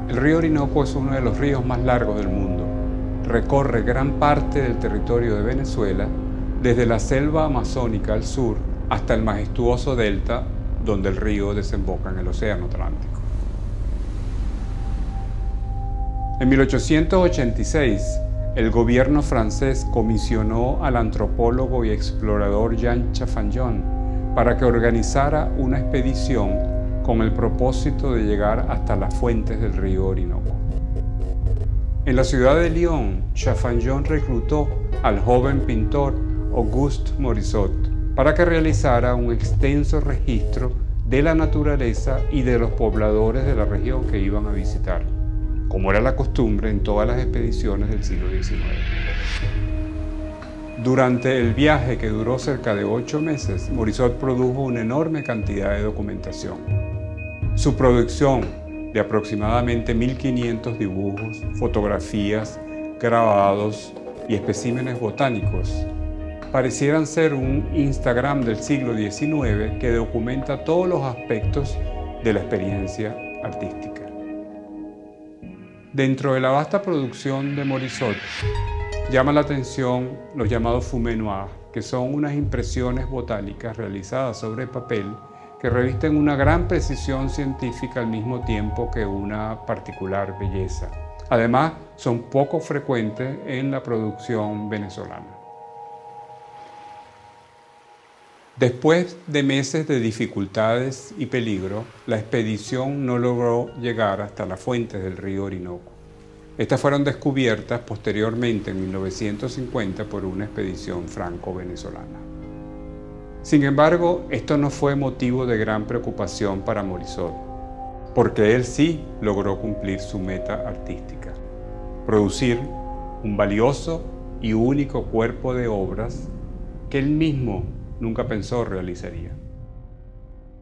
El río Orinoco es uno de los ríos más largos del mundo. Recorre gran parte del territorio de Venezuela, desde la selva amazónica al sur hasta el majestuoso delta donde el río desemboca en el Océano Atlántico. En 1886, el gobierno francés comisionó al antropólogo y explorador Jean Chaffanjon para que organizara una expedición con el propósito de llegar hasta las fuentes del río Orinoco. En la ciudad de Lyon, Chaffanjon reclutó al joven pintor Auguste Morisot para que realizara un extenso registro de la naturaleza y de los pobladores de la región que iban a visitar, como era la costumbre en todas las expediciones del siglo XIX. Durante el viaje, que duró cerca de 8 meses, Morisot produjo una enorme cantidad de documentación. Su producción, de aproximadamente 1500 dibujos, fotografías, grabados y especímenes botánicos, parecieran ser un Instagram del siglo XIX que documenta todos los aspectos de la experiencia artística. Dentro de la vasta producción de Morisot, llama la atención los llamados fumées noirs, que son unas impresiones botánicas realizadas sobre papel que revisten una gran precisión científica al mismo tiempo que una particular belleza. Además, son poco frecuentes en la producción venezolana. Después de meses de dificultades y peligro, la expedición no logró llegar hasta las fuentes del río Orinoco. Estas fueron descubiertas posteriormente en 1950 por una expedición franco-venezolana. Sin embargo, esto no fue motivo de gran preocupación para Morisot, porque él sí logró cumplir su meta artística: producir un valioso y único cuerpo de obras que él mismo nunca pensó realizaría.